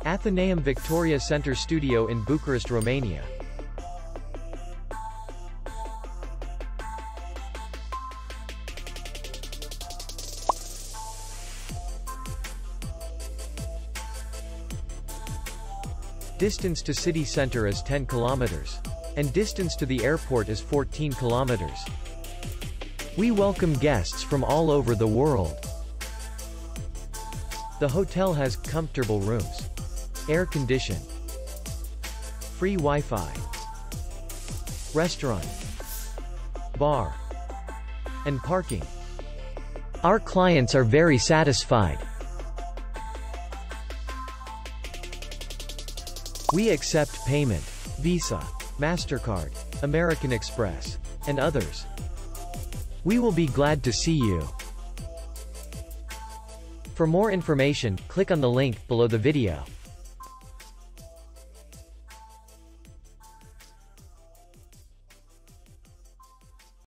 Atheneum Victoria Center Studio in Bucharest, Romania. Distance to city center is 10 kilometers. And distance to the airport is 14 kilometers. We welcome guests from all over the world. The hotel has comfortable rooms, air condition, free Wi-Fi, restaurant, bar, and parking. Our clients are very satisfied. We accept payment, Visa, MasterCard, American Express, and others. We will be glad to see you. For more information, click on the link below the video.